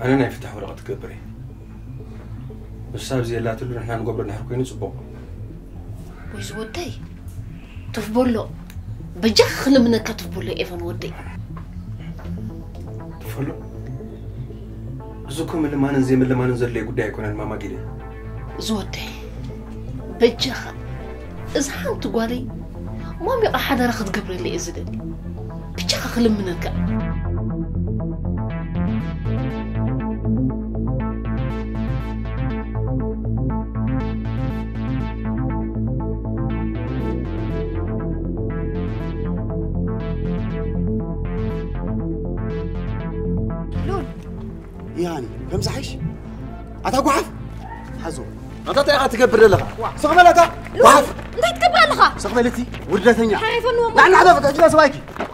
أنا نفتح ورقة كبري بس زي لا تقول نحن نقبل نحرق كين صبوا ويزودي تفبولو بجخل من كتفبولو إيفان ودي تفبولو زوكم اللي ما ننزل اللي ما ننزل لي قد يكون الماما قلي زودي بجخل إذا حان تقولي ما بيقى حدا رخد قبري اللي إزدني بجخل من الكتف يعني كم صحيش؟ أتاكو حف حزو أنت تأخذ تكبر لها سقملتها وحف لا تكبر لها سقملتي وردتني حيفن وما نحن عرفت أجلس وايكي